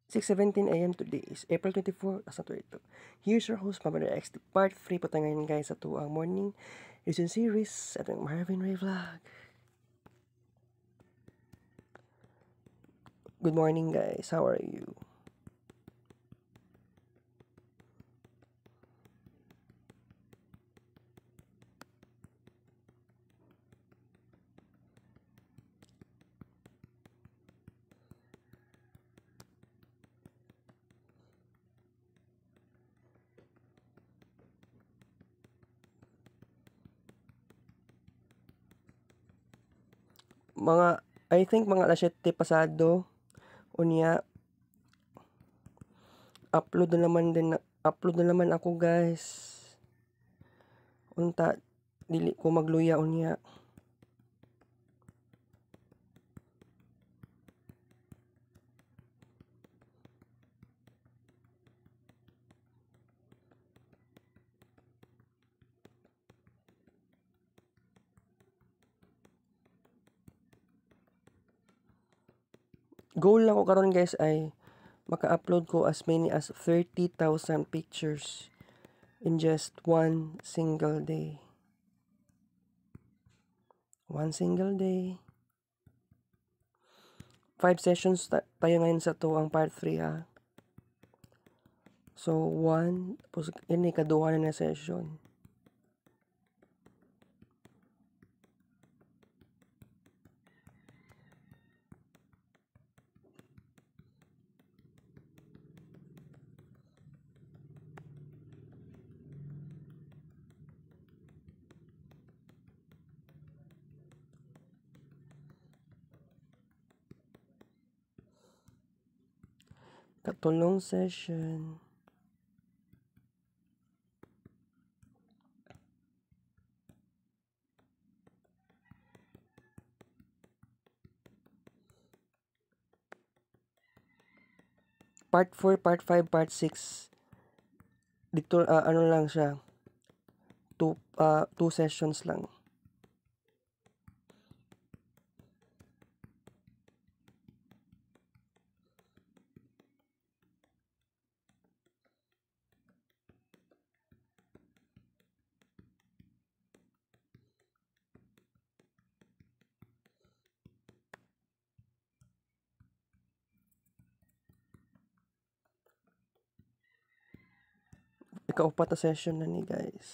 6:17 a.m. Today is April 24, 2022. Here's your host, Mabanda XD. Part 3 po tayo ngayon guys sa tuang morning reason series at ang Marvin Ray Vlog. Good morning guys, how are you? I think mga alas 7 pasado, unya, upload na naman ako guys. Unta, dili ko magluya unya. Goal na ko karon guys ay maka-upload ko as many as 30,000 pictures in just one single day. One single day. 5 sessions tayo ngayon sa to ang part 3 ha. So 1, ini kaduha na session. Katulong session. Part 4, part 5, part 6. Dito ano lang siya. 2 sessions lang. Ikaupat na session na ni guys.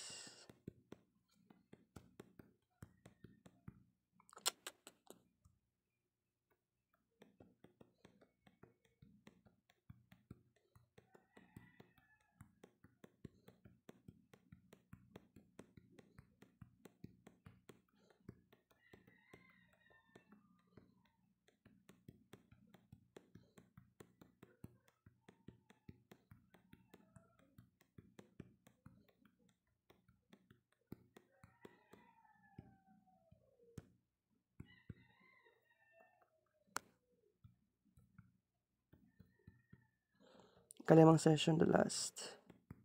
Kalimang session the last.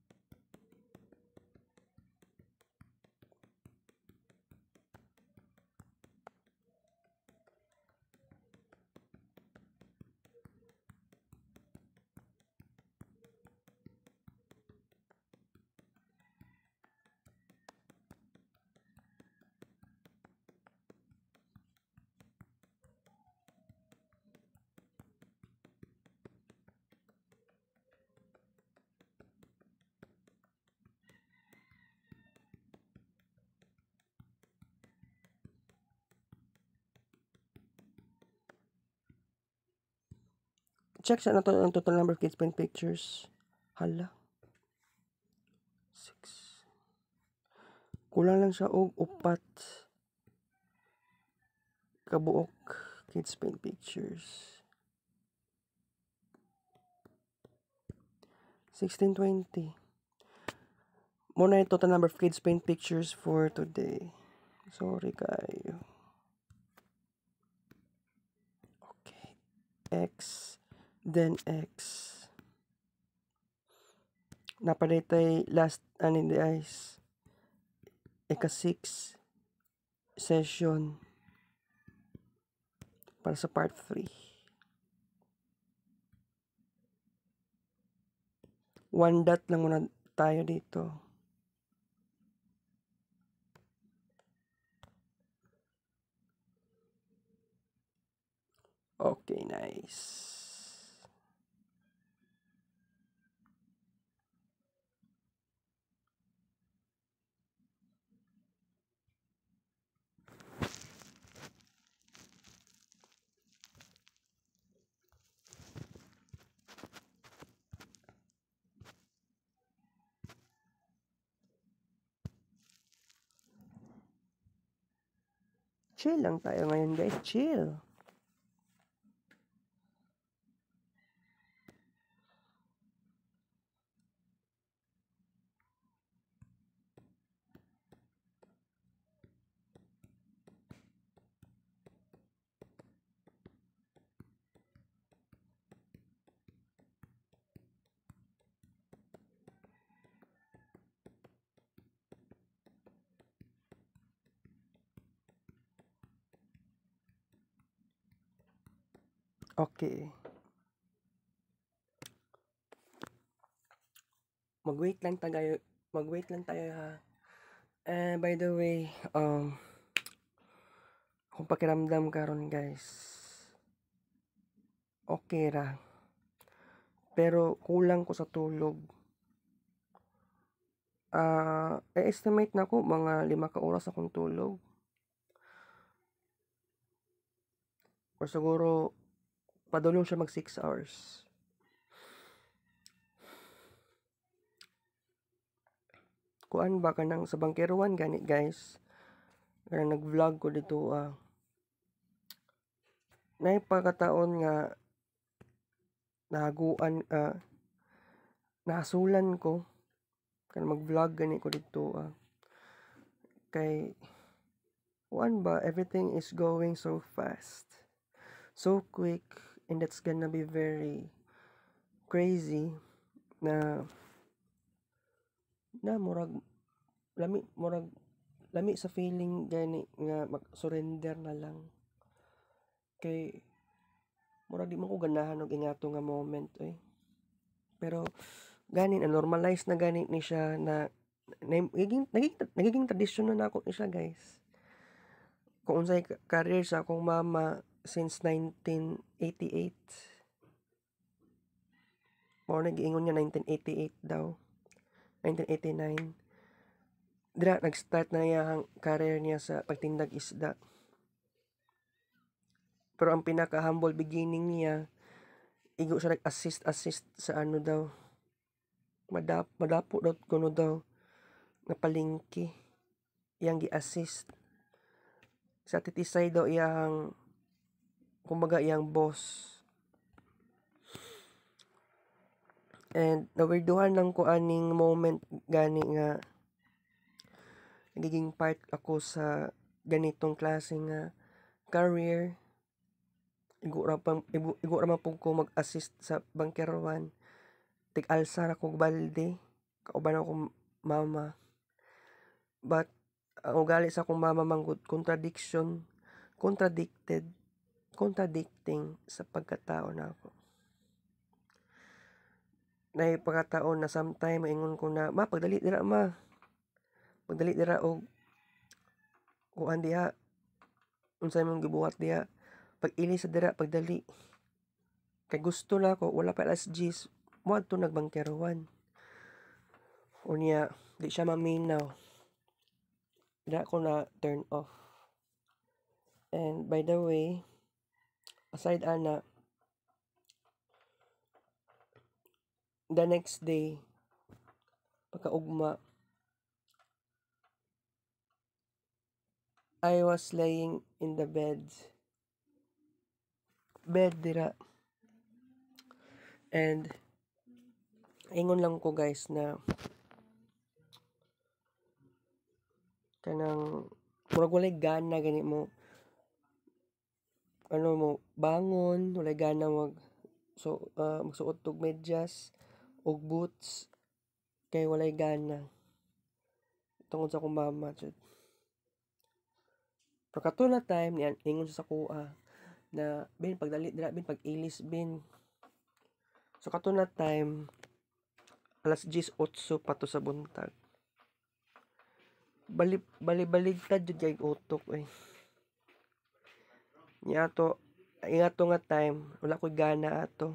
Check siya na to ang total number of kids paint pictures. Hala. 6. Kulang lang siya og 4 kabuok kids paint pictures. 1620. Muna yung total number of kids paint pictures for today. Sorry kayo. Okay. X. Then X. Napaday last in the eyes. Ika-6 session para sa part 3. One dot lang muna tayo dito. Okay, nice. Chill lang tayo ngayon, guys. Chill. Okay. Mag-wait lang tayo ha. By the way, kung pakiramdam karon guys, okay ra. Pero kulang ko sa tulog. I-estimate na ko mga 5 ka oras akong tulog. Or siguro, padulong siya mag 6 hours. Kuan ba ka nang sa bangkeruan gani guys? Kaya nag-vlog ko dito na pagkataon nga nahaguan nahasulan ko kaya mag-vlog gani ko dito kay kuan ba everything is going so fast, so quick, and that's gonna be very crazy na murag lami sa feeling gani nga mag-surrender na lang kay murag di man ko ganahan og ingato nga moment pero gani na normalize na gani ni siya na nagiging tradisyon na nako ni siya guys. Kung unsay career sa akong mama since 1988 mo nag-iingon niya 1988 daw 1989 dira nag-start na iyang career niya sa pagtindag isda. Pero ang pinaka-humble beginning niya, igo siya nag-assist sa ano daw, madapo daw kuno daw, na palengke. Iyang gi-assist. Sa titisay daw iyang, kumbaga iyang boss. And nawirduhan lang ko aning moment gani nga, nagiging part ako sa ganitong klase nga career. Igo ra po ko mag-assist sa bangkerowan. Tig-alsa ra kog balde. Kauban akong mama. But, ang ugali sa akong mama manggod, contradicting sa pagkatao na ako. Na pagkataon na sometime, ingon ko na, ma, pagdali dira ma. Pagdali dira og kuan diha. Unsay mong gibuhat diha. Pag ili sa dira, pagdali. Kay gusto na ako, wala pa alas 10, mo adto nagbangkerowan. Unya, di siya maminaw. Di ako na turn off. And by the way, aside ana, the next day, pagkaugma, I was laying in the bed dira. And ingon lang ko guys na kanang murag walay gana gani mo ano mo bangon, walay gana magsuot og medyas og boots kay walay gana tungod sa akong mama jud. Pero kato na time niyan ingon sa kuha na bin pagdali dira bin pag-ilis bin. So kato na time alas 10:08 pa to sa buntag. Bali-baligtad jud kay utok eh. Ingato nga time, wala ko'y gana ato.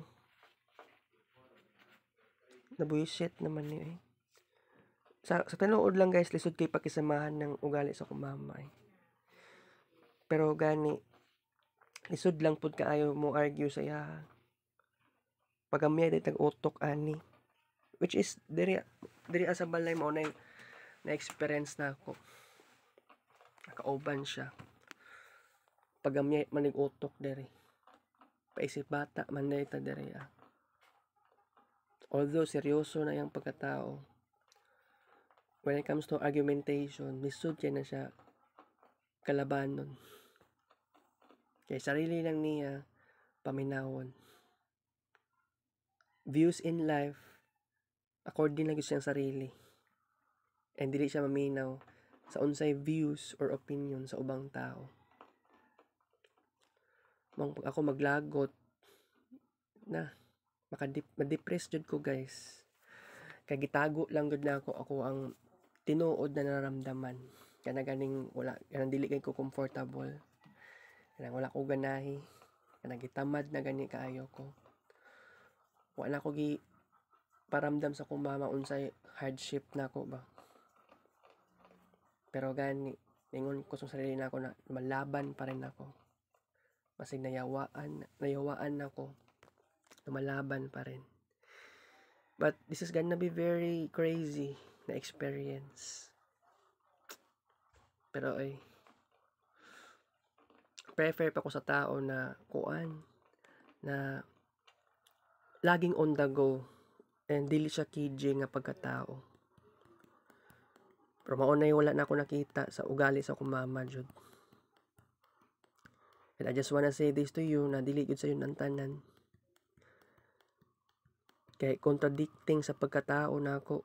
Nabuisit naman ni eh. Sa tinuod lang guys, lisod kay pakisamahan ng ugali sa kumama eh. Pero gani, lisod lang pud kaayo mo argue sa iya. Pagamya di tag utok ani. Which is diri sa balay mo na experience na ako. Nakauban siya. Pagamya manig utok diri. Paisip bata man na ita diri ah. Although seryoso na yung pagkatao, when it comes to argumentation, lisod kay na siya kalabanon. Kay sarili lang niya paminawon. Views in life, according lang siyang sarili. And dili siya maminaw sa unsay views or opinion sa ubang tao. Pag ako maglagot na ma-depress jud ko guys. Kay gitago lang gud na ako ang tinuod na nararamdaman. Kana ganing wala, kanang dili kay ko comfortable. Kanang wala ko ganahi. Kanang gitamad na gani kaayo ko. Wala ko gi paramdam sa kong mama unsay hardship na ko ba. Pero gani, ningon ko sa sarili na ako na malaban pa rin ako. Masig nayawaan ako. Lumalaban pa rin. But this is gonna be very crazy na experience. Pero ay, prefer pa ko sa tao na kuan, na laging on the go and dili siya KJ nga pagkatao. Pero maunay wala na ako nakita sa ugali sa akong mama jud. And I just wanna say this to you na dili jud sa yun ang tanan. Kay contradicting sa pagkatao na ako.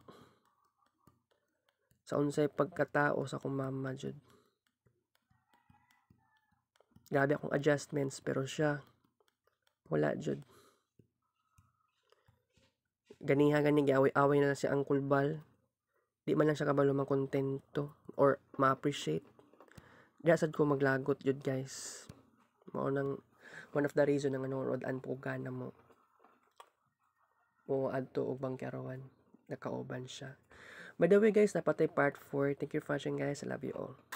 Sa unsay pagkatao sa akong mama jud. Grabe akong adjustments pero siya wala jud. Ganiha giaway-away na lang si Uncle Bal. Di man lang siya kabalo makontento or ma-appreciate. Diya sad ko maglagot jud guys. Mao nang one of the reason nga nanood-an po gana mo adto og bangkerawan nakauban siya. By the way guys, napatay part 4. Thank you for watching guys. I love you all.